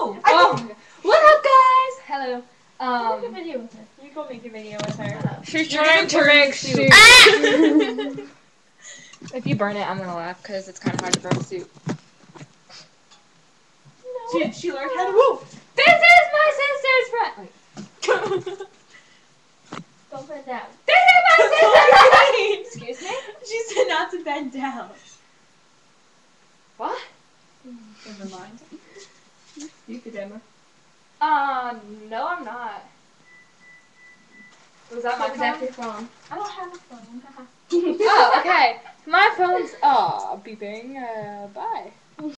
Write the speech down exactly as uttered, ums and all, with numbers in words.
Oh! Oh! What up, guys? Hello. Um, Make a video with her. You go make a video with her. She's You're trying to make soup. Ah! If you burn it, I'm gonna laugh because it's kind of hard to burn soup. No. She, she learned how to move. This is my sister's friend. Don't bend down. This is my sister's friend. Excuse me? She said not to bend down. What? Never mind. You could Emma. Uh, no, I'm not. Was that my What was that your phone? phone? I don't have a phone. Oh, okay. My phone's oh beeping. Uh, bye.